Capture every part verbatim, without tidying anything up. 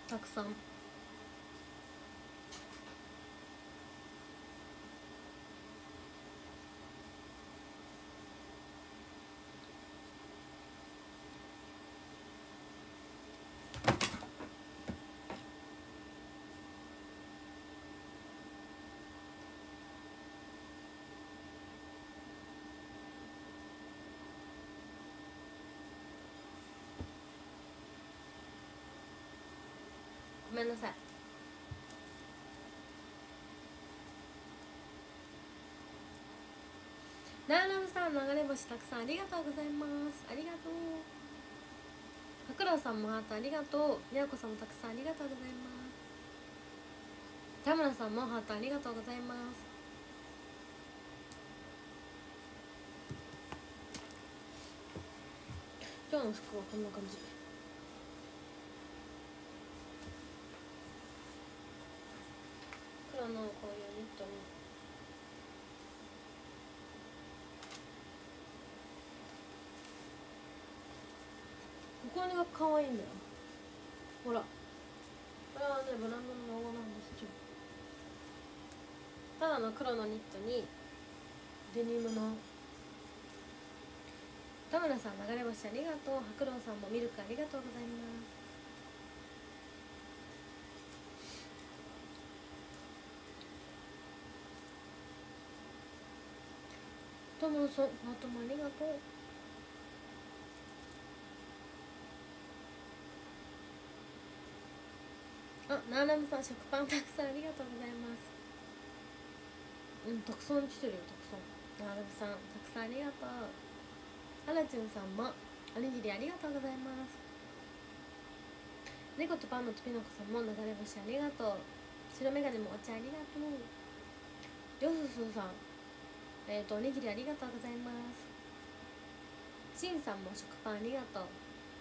たくさん。ごめんなさい。ラーラムさん、流れ星たくさんありがとうございます。ありがとう。白郎さんもハートありがとう。みやこさんもたくさんありがとうございます。田村さんもハートありがとうございます。今日の服はこんな感じ。黒のこういうニットにここが可愛いんだよ。ほら、これはねブランドのロゴなんですよ。ただの黒のニットにデニムの。田村さん、流れ星ありがとう。白郎さんもミルクありがとうございます。トモソン、ハートもありがとう。あ、ナーラムさん、食パンたくさんありがとうございます。うん、たくさん来てるよ、たくさん。ナーラムさん、たくさんありがとう。アラチュンさんもおにぎりありがとうございます。猫とパンのとピノコさんも流れ星ありがとう。白メガネもお茶ありがとう。りょうすすさん、えっ、ー、とおにぎりありがとうございます。しんさんも食パンありがとう。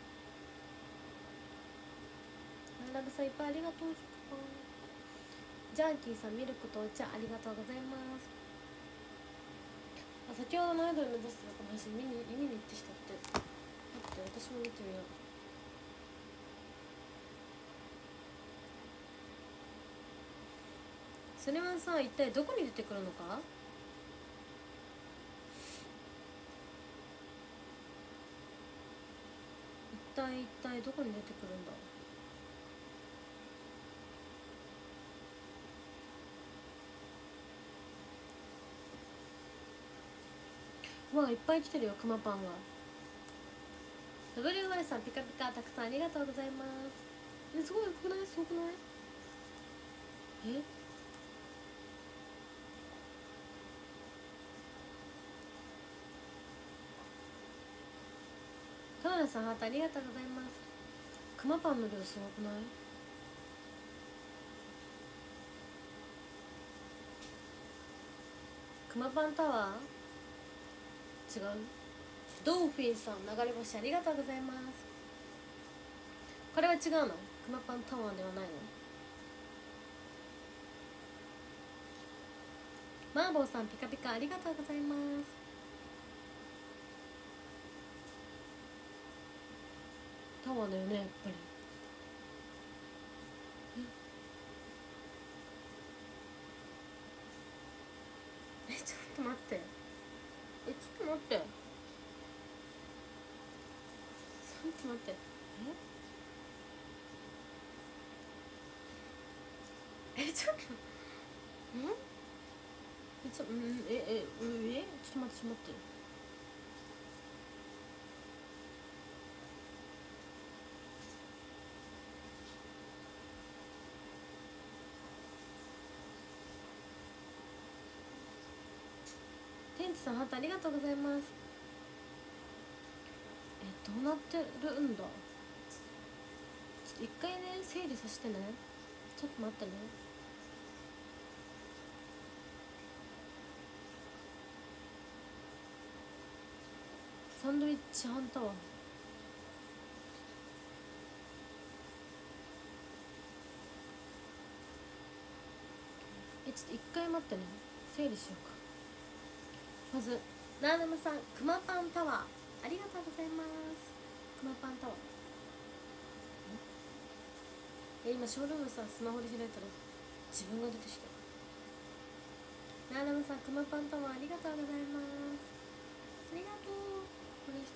ナーラムさんいっぱいありがとう。食パン。ジャーキーさん、ミルクとお茶ありがとうございます。あ、先ほどのアイドル目指してたこの話見に見に行ってきたって。待って、私も見てみよう。それはさ、一体どこに出てくるのか。一体一体どこに出てくるんだ。うわ、いっぱい来てるよ、クマパンが。 ダブリューワイ さん、ピカピカたくさんありがとうございます。え、すごい、よくない？すごくない？え、カナダさん、ハートありがとうございます。クマパンの量すごくない？クマパンタワー違う。ドーフィンさん、流れ星ありがとうございます。これは違うの？クマパンタワーではないの？マーボーさん、ピカピカありがとうございます。タワーだよね、やっぱり。ええ、ちょっと待って、え、ちょっと待って、ちょっと待って、ええ、ちょっとんえ、ちょ、うん、え、え、え、え、ちょっと待って、ちょっと待って。天地さん、ハートありがとうございます。え、どうなってるんだ。ちょっと一回ね、整理させてね。ちょっと待ってね。サンドイッチハンタワー。え、ちょっと一回待ってね、整理しようか。まずナーナムさん、クマパンタワーありがとうございます。クマパンタワー、 え今ショールームさスマホで開いたら自分が出てきた。ナーラムさんくまパンともありがとうございます。ありがとう。これ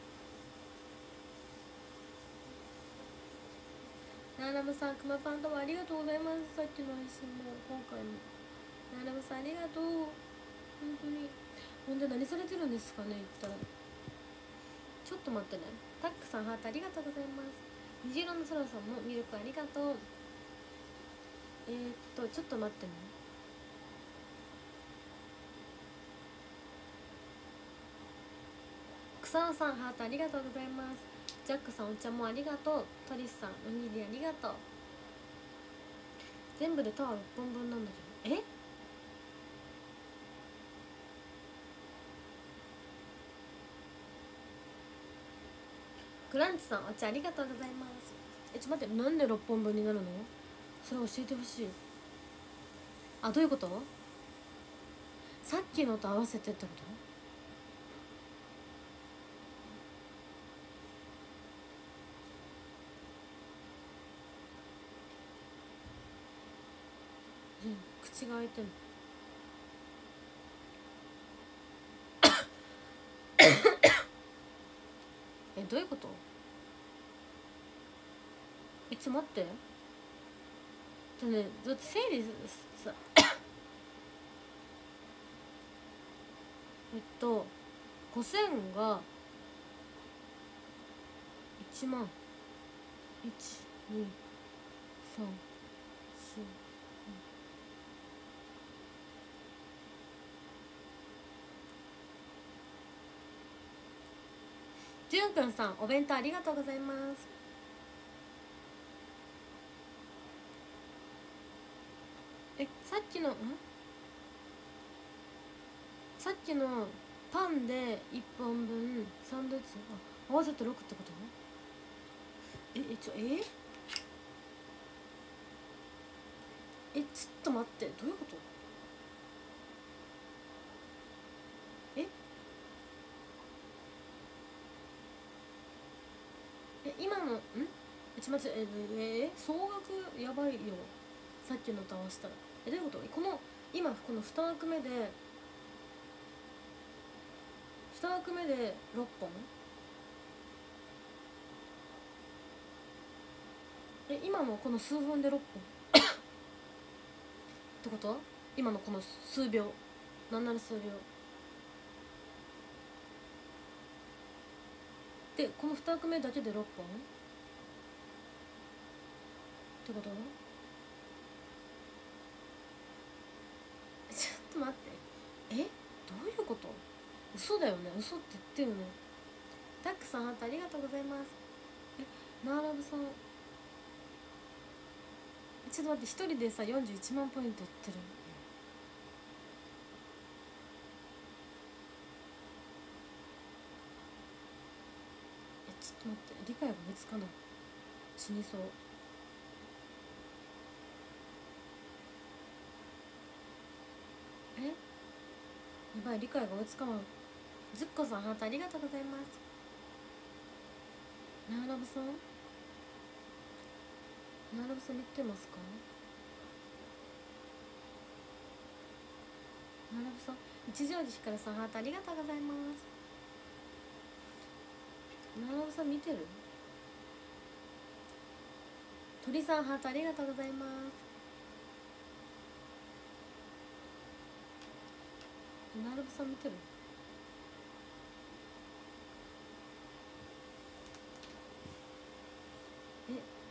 ナーラムさんくまパンともありがとうございます。さっきの配信も今回もナーラムさんありがとう。本当に本当に何されてるんですかね。言ったらちょっと待ってね。タックさんハートありがとうございます。虹色の空さんもミルクありがとう。えー、っとちょっと待ってね。草尾さんハートありがとうございます。ジャックさんお茶もありがとう。トリスさんおにぎりありがとう。全部でタワーろっぽんぶんなんだけど、えクランチさんお茶ありがとうございます。えちょっと待って、なんでろっぽんぶんになるの？それ教えてほしい。あ、どういうこと？さっきのと合わせてってこと？口が開いてるえ、どういうこと？いつ待ってじゃね、だって整理さえっとごせんがいちまんいちにさんしじゅんくんさんお弁当ありがとうございます。えさっきのんさっきのパンでいっぽんぶんサンドイッチあ合わせてろくってこと？ええちょええちょっと待って、どういうこと？ええ今のんえちょ待ってえええ総額やばいよ。さっきのと合わせたらえどういうこと？この今このに枠目でに枠目でろっぽんえ今のこの数分でろっぽんってこと？今のこの数秒なんなら数秒でこのに枠目だけでろっぽんってこと？ちょっと待ってえどういうこと？嘘だよね、嘘って言ってるよね。タックさんハートありがとうございます。えナーラブさんちょっと待って、一人でさよんじゅういちまんポイント売ってる。えちょっと待って、理解が追いつかない。死にそう。えやばい、理解が追いつかない。ずっこさんハートありがとうございます。ナーラブさんナーラブさん見てますか？ナーラブさん一条寺ひかるさんハートありがとうございます。ナーラブさん見てる？鳥さんハートありがとうございます。ナーラブさん見てる？え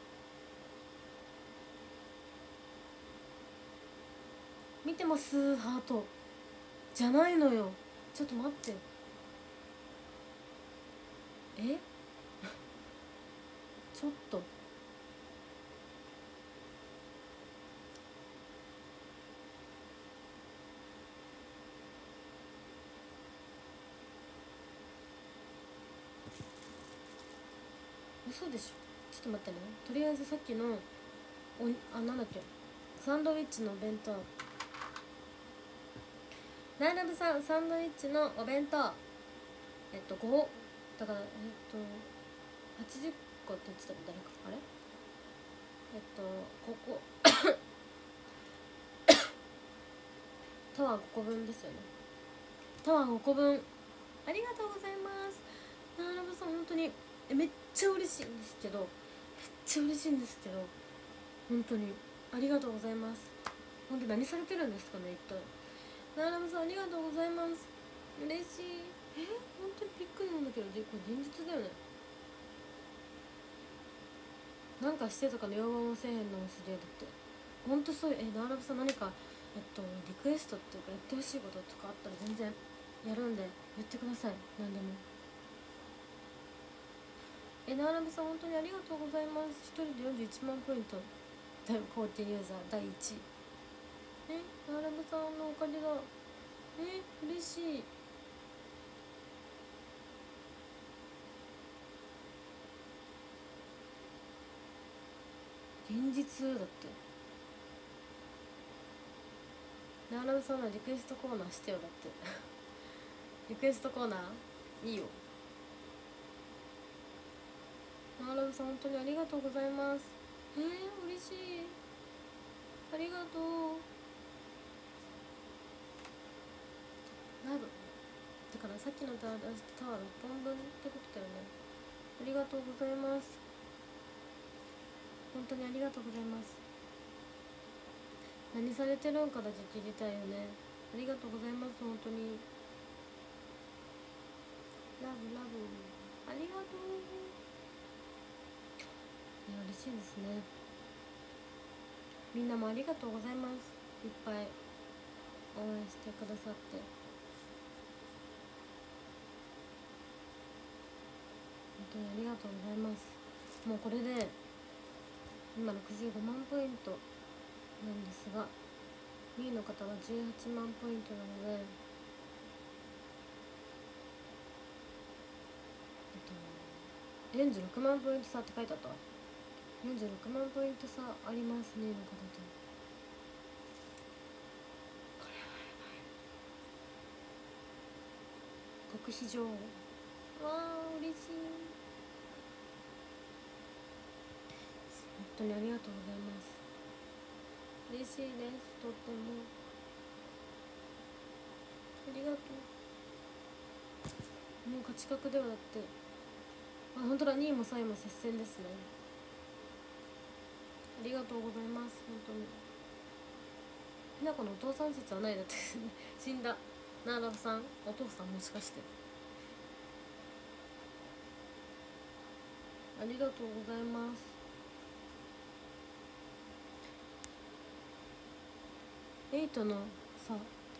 見てますハートじゃないのよ。ちょっと待ってえちょっと嘘でしょ。ちょっと待ってね。とりあえずさっきのおあなんだっけサンドイッチのお弁当ナイラブさんサンドイッチのお弁当えっとごだからえっとはちじゅっこって言ってたの誰かあれえっとここタワーごこぶんですよね。タワーごこぶんありがとうございます。なあらぶさん本当にめっちゃ嬉しいんですけどめっちゃ嬉しいんですけど本当にありがとうございます。本当に何されてるんですかね一体。なあらぶさんありがとうございます。嬉しい。え本当にびっくりなんだけどこれ現実だよね。なんかしてとかの要望もせえへんのもすげえだって本当そういうえなあらぶさん何かえっとリクエストっていうかやってほしいこととかあったら全然やるんで言ってください。何でも。えなあらぶさん本当にありがとうございます。一人でよんじゅういちまんポイント高級ユーザーだいいちい。えなあらぶさんのおかげだ。え嬉しい。現実だって。なあらぶさんのリクエストコーナーしてよだってリクエストコーナーいいよ。なあらぶさん本当にありがとうございます。えー、嬉しい。ありがとう。ラブだからさっきのタワー出したタワーろっぽんぶんってことだよね。ありがとうございます。本当にありがとうございます。何されてるんかだけ聞きたいよね。ありがとうございます本当に。ラブラブありがとう。いや嬉しいですね。みんなもありがとうございます。いっぱい応援してくださって本当にありがとうございます。もうこれで今ろくじゅうごまんポイントなんですがにいの方はじゅうはちまんポイントなので、えっと、よんじゅうろくまんポイント差って書いてあった。よんじゅうろくまんポイント差あります。にいの方と。これはやばい。極秘情報わー嬉しい。本当にありがとうございます。嬉しいです。とってもありがとう。もう勝ち確ではだってあ本当だにいもさんいも接戦ですね。ありがとうございます本当に。ひなこのお父さん説はないだって死んだ。なあらぶさんお父さんもしかしてありがとうございます。エイトのさ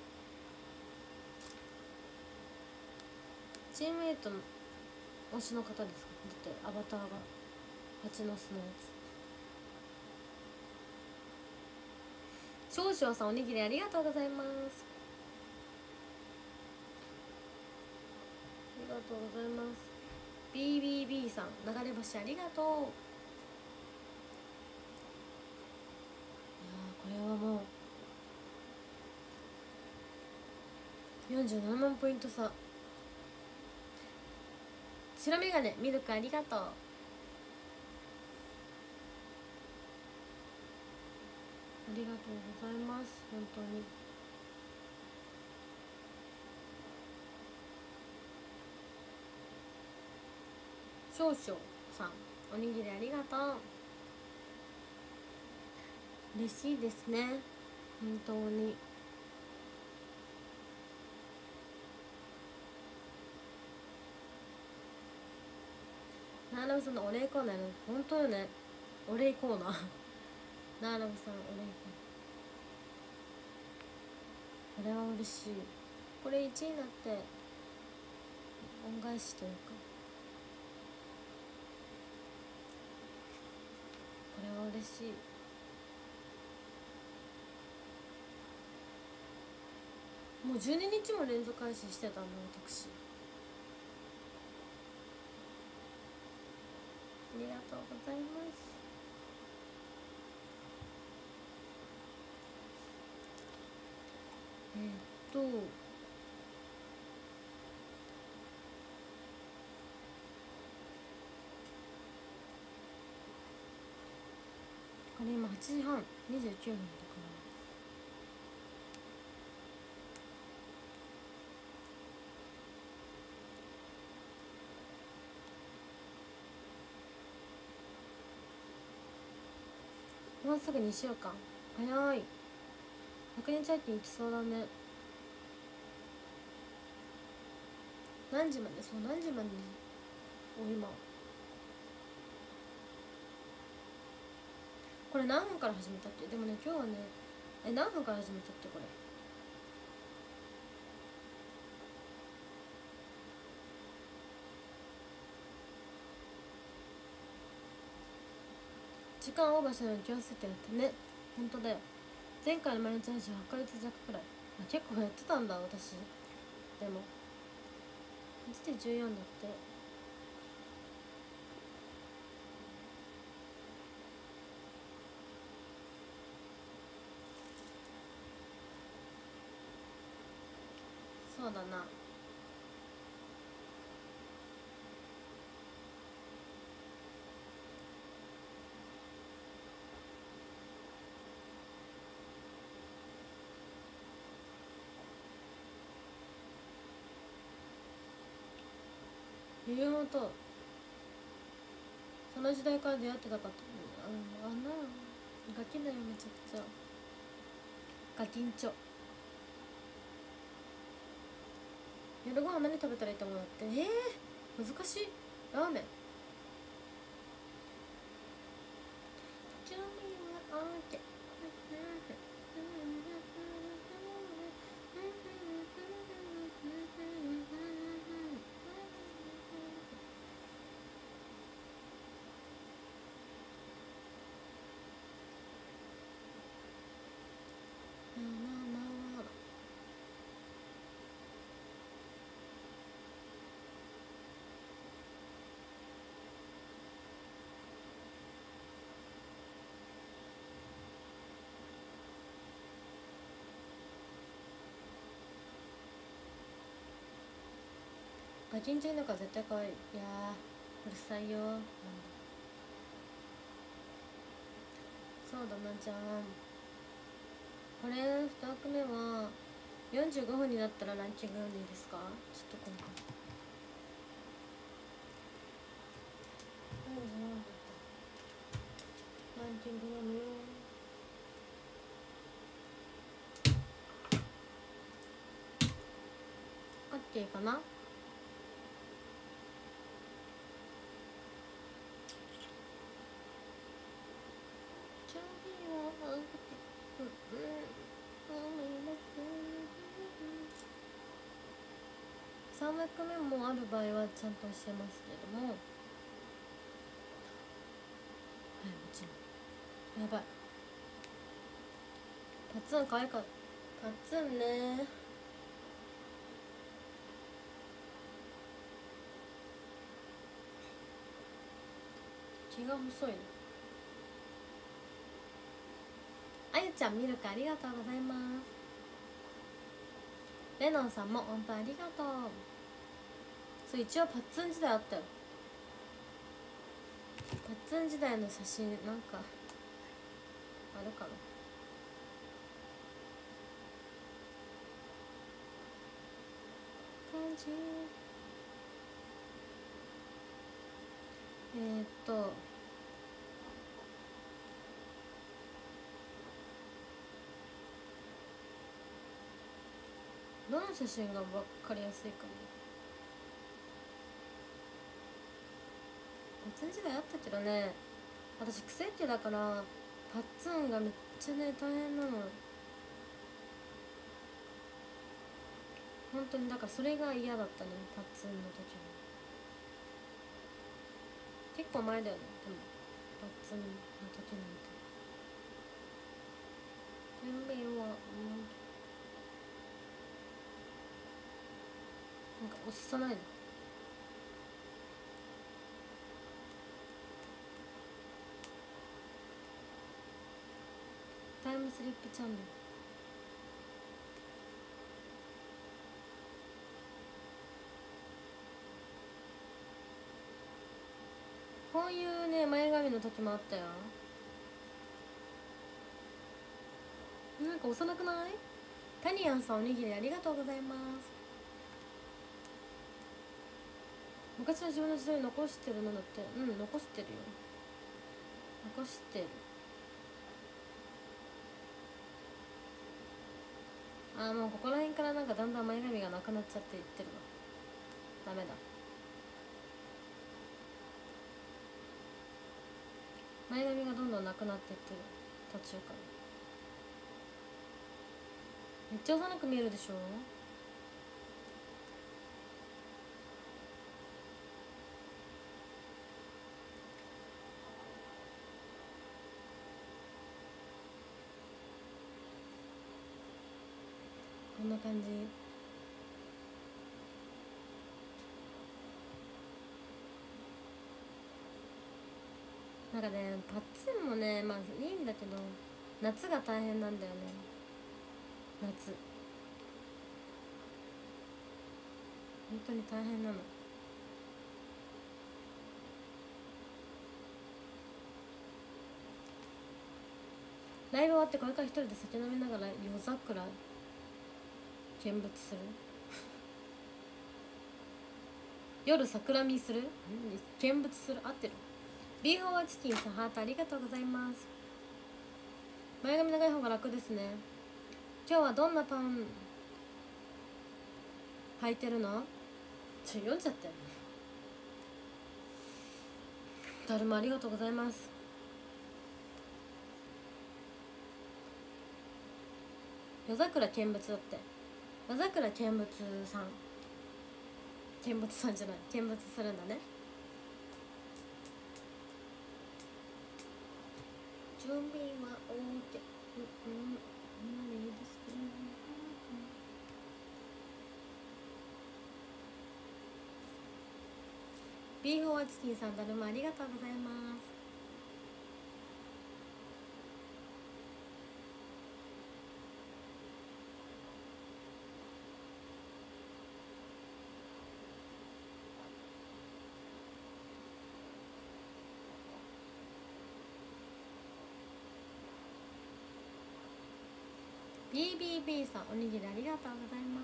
チームエイトの推しの方ですか。だってアバターが蜂の巣のやつ。少々さんおにぎりありがとうございます。ありがとうございます。 ビービービー さん流れ星ありがとう。いやこれはもうよんじゅうななまんポイント差。白メガネミルクありがとう。ありがとうございます本当に。少々さんおにぎりありがとう。嬉しいですね本当に。なあらぶさんのお礼コーナーの本当よね。お礼コーナーなあらぶさんお礼コーナーこれは嬉しい。これいちいになって恩返しというかこれは嬉しい。もうじゅうににちも連続配信してたの私。ありがとうございます。えー、っとこれ今はちじはんにじゅうきゅうふんだから、もうすぐにしゅうかん早い。ひゃくにち秋に行きそうだね。何時まで、そう何時までお今これ何分から始めたっけ。でもね今日はねえ何分から始めたっけこれ。時間オーバーしないように気をつけてやってね。ほんとだよ。前回の毎日配信はちかげつ弱くらい、あ、結構やってたんだ私。でもマジでじゅうよんだって。そうだな。いうとその時代から出会ってたかった。あんなガキだよめちゃくちゃガキンチョ。夜ご飯何食べたらいいと思うって。えー、難しい。ラーメン。ガキンチョいのか絶対可愛い。いやーうるさいよ、うん、そうだな。じゃあこれに枠目はよんじゅうごふんになったらランキング読んでいいですか。ちょっと今回よんじゅうよんだったランキング読むよ。オッケーかな。さん枠目もある場合はちゃんと教えますけれども、はい、もちろん。やばい、パッツン可愛かった。パッツンね、毛が細いの。あゆちゃん、ミルクありがとうございます。レノンさんも本当ありがとう。そう、一応パッツン時代あったよ。パッツン時代の写真なんかあるかな。感じ。えー、っとどの写真が分かりやすいかな。パッツン時代あったけどね、私クセっ気だからパッツンがめっちゃね大変なの本当に。だからそれが嫌だったね、パッツンの時は。結構前だよねでもパッツンの時なんて。準備は、うん、なんか押さないの。タイムスリップチャンネル。こういうね前髪の時もあったよ。 なんか幼くない？タニアンさんおにぎりありがとうございます。昔の自分の時代残してるのだって。うん、残してるよ。残してる。あーもうここら辺からなんかだんだん前髪がなくなっちゃって言ってるわ。ダメだ。前髪がどんどんなくなっていってる途中から。めっちゃ幼く見えるでしょ。こんな感じ。なんかねパッツンもねまあいいんだけど夏が大変なんだよね。夏本当に大変なの。ライブ終わってこれから一人で酒飲みながら夜桜見物する夜桜見する見物する合ってる。ビーフォアチキンさんハートありがとうございます。前髪長い方が楽ですね。今日はどんなパン履いてるの？ちょ読んじゃったよ。だるまありがとうございます。夜桜見物だって。夜桜見物さん見物さんじゃない見物するんだね。準備は OK。 うんうんうんいいですね。ビーフォアチキンさんだるまありがとうございます。ビービービー さんおにぎりありがとうございます。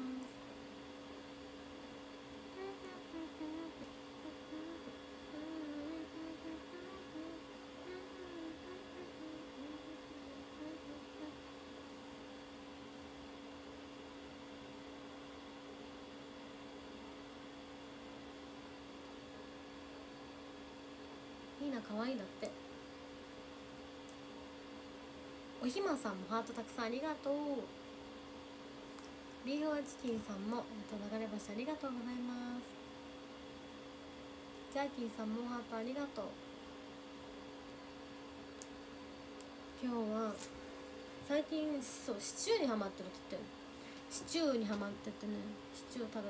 いいな、可愛いだって。おひまさんもハートたくさんありがとう。ビーフォアチキンさんも、えっと、流れ星ありがとうございます。ジャーキーさんもハートありがとう。今日は最近そうシチューにハマってるって言ってる。シチューにハマっててね、シチュー食べた。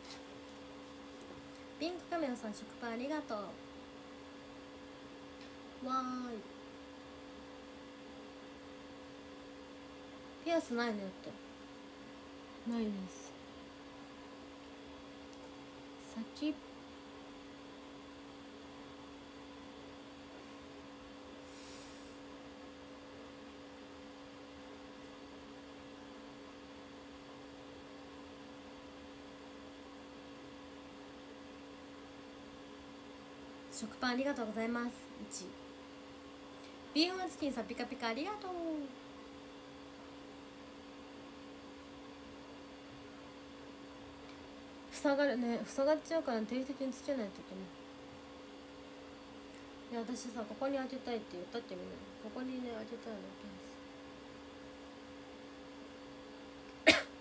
ピンクカメラさん食パンありがとう。わーい。ピアスないのよって。ないです。先食パンありがとうございます。いちビーフンチキンさんピカピカありがとう。塞がるね、塞がっちゃうから定期的につけないといけない。いや私さここに当てたいって言ったってみんなここにね当てたいのピアス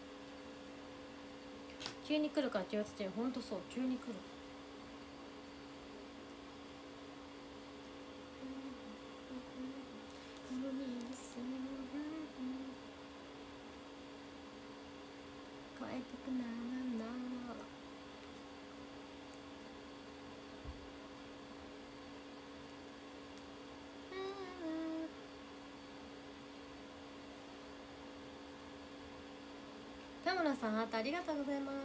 急に来るから気をつけよ。ほんとそう急に来る。変えたくならない田村さんハートありがとうございます。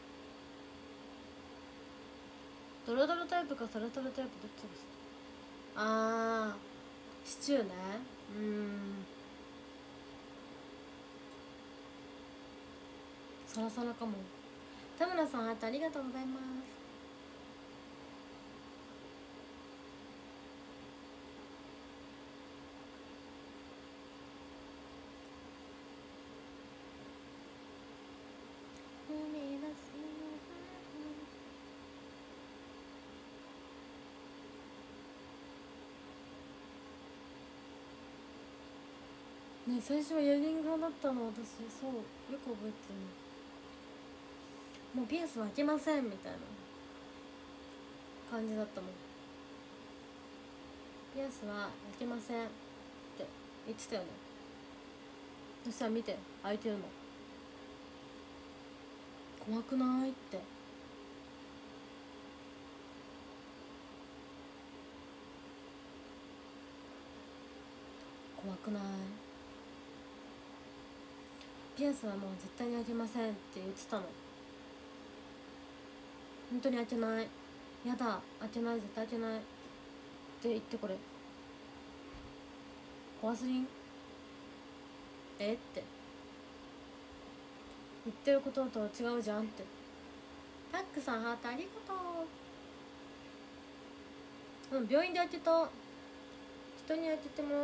ドロドロタイプかサラサラタイプどっちですか？ あーシチューね。うーんサラサラかも。田村さんハートありがとうございます。ね、最初はイヤリング派だったの私。そうよく覚えてる。もうピアスは開けませんみたいな感じだったもん。ピアスは開けませんって言ってたよね。そしたら見て開いてるの。怖くないって。怖くない。ピアスはもう絶対に開けませんって言ってたの。本当に開けない、やだ開けない、絶対開けないって言って、これ怖すぎん？えって言ってることと違うじゃんって。タックさんハートありがとう。うん、病院で開けた。人に開けても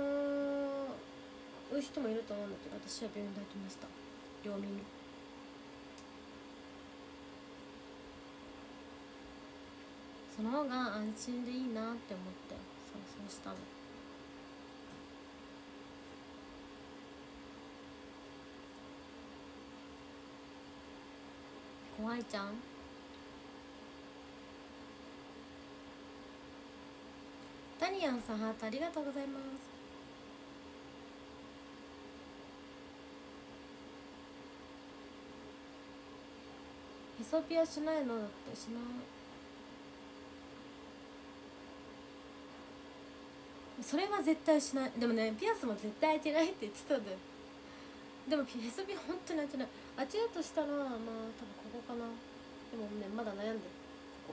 らう人もいると思うんだけど、私は病院で開けました。両耳。その方が安心でいいなって思って、そうそうしたの。怖いじゃん。タニアンさんハートありがとうございます。ヘソピアしないの？だってしない。それは絶対しない。でもね、ピアスも絶対開けないって言ってたんだよ。でもヘソピア本当に開けない。開けるとしたらまあ多分ここかな。でもね、まだ悩んでる。ここ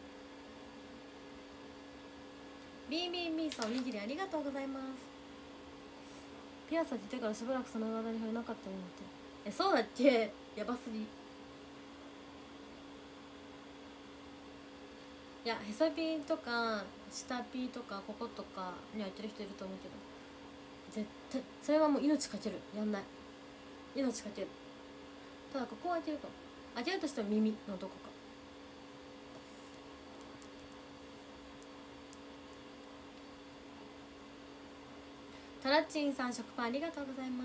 ビービービー さんおにぎりありがとうございます。ピアス開けてからしばらくその話題に触れなかったのって。え、そうだっけ？やばすぎ。いや、へそピーとか下ピーとかこことかに開いてる人いると思うけど、絶対それはもう命かける。やんない。命かける。ただここは開けるかも。開けるとしても耳のどこか。タラッチンさん食パンありがとうございます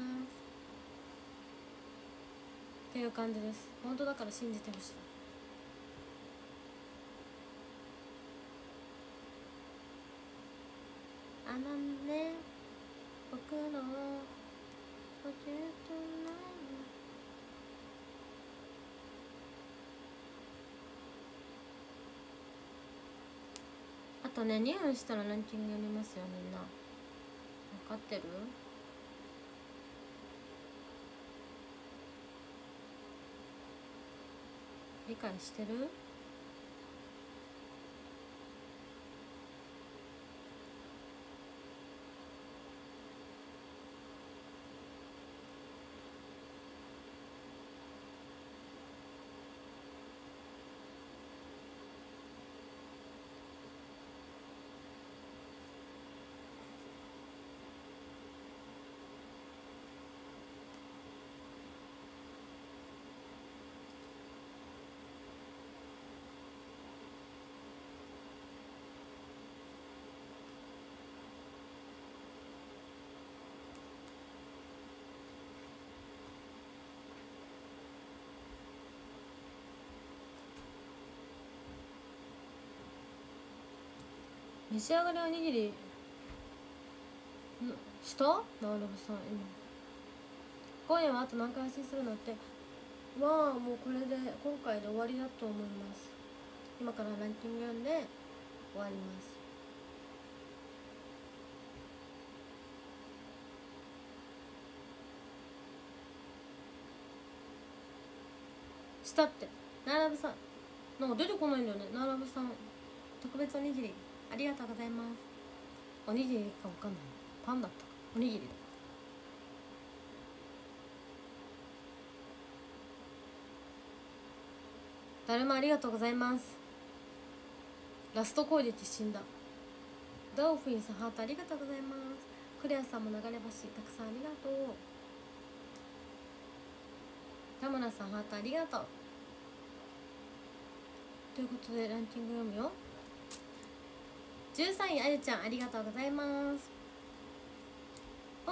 っていう感じです。本当だから信じてほしい。あのね、僕のポケットのあとね、にふんしたらランキング読みますよ。みんな分かってる？理解してる？召し上がりおにぎりしたなるぶさん。今今夜はあと何回配信するのってはもうこれで今回で終わりだと思います。今からランキング読んで終わります。したってならぶさんなんか出てこないんだよね。ならぶさん特別おにぎりありがとうございます。 おにぎりかわかんない。パンだったかおにぎりだ。だるまありがとうございます。ラスト攻撃死んだ。ドーフィンさんハートありがとうございます。クレアさんも流れ星たくさんありがとう。田村さんハートありがとう。ということでランキング読むよ。じゅうさんいあゆちゃんありがとうございます。お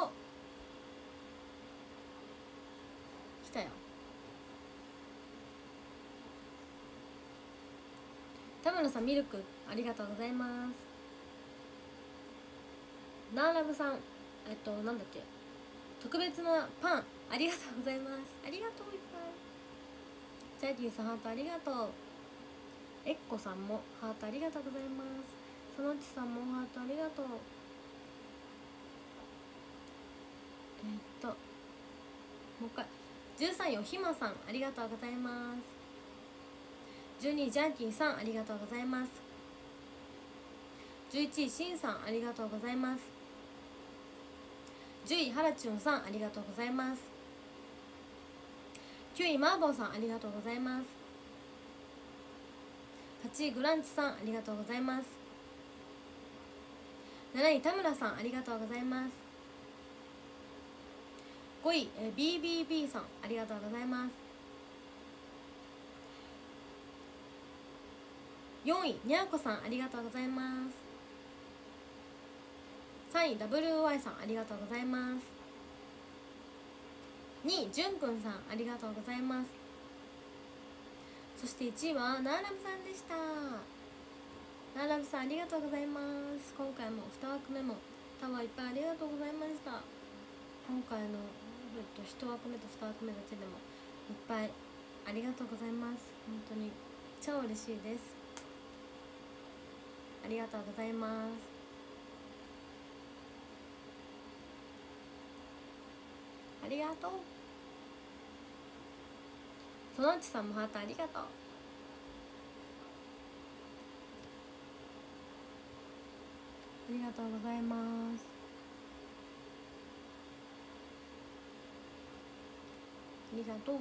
来たよ。田村さんミルクありがとうございます。ナーラブさんえっとなんだっけ特別なパンありがとうございます。ありがとういっぱい。ジャーキーさんハートありがとう。えっこさんもハートありがとうございます。そのうちさんもハートありがとう。えー、っともう一回じゅうさんいおひまさんありがとうございます。じゅうにいジャーキーさんありがとうございます。じゅういちいしんさんありがとうございます。じゅういはらちゅんさんありがとうございます。きゅういマーボーさんありがとうございます。はちいグランチさんありがとうございます。なない田村さんありがとうございます。ごいえ ビービービー さんありがとうございます。よんいにゃんこさんありがとうございます。さんい ダブリューワイ さんありがとうございます。にいじゅんくんさんありがとうございます。そしていちいはナーラブさんでした。ナーラブさんありがとうございます。今回もに枠目もタワーいっぱいありがとうございました。今回の、えっと、いち枠目とに枠目だけでもいっぱいありがとうございます。本当に超嬉しいです。ありがとうございます。ありがとう。そのうちさんもハートありがとう。ありがとうございます。ありがとう。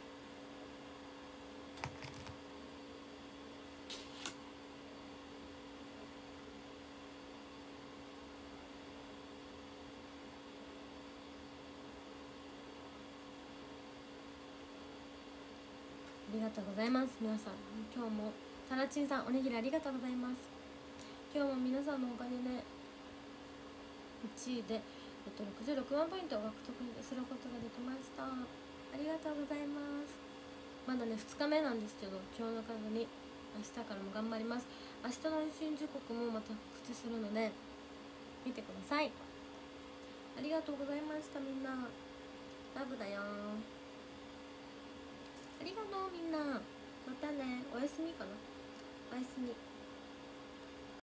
ありがとうございます。皆さん今日もタラチンさんおにぎりありがとうございます。今日も皆さんのおかげでいちいで、えっと、ろくじゅうろくまんポイントを獲得することができました。ありがとうございます。まだねふつかめなんですけど気を抜かずに明日からも頑張ります。明日の配信時刻もまた告知するので見てください。ありがとうございました。みんなラブだよ。ありがとうみんな。またね。おやすみかな。おやすみ。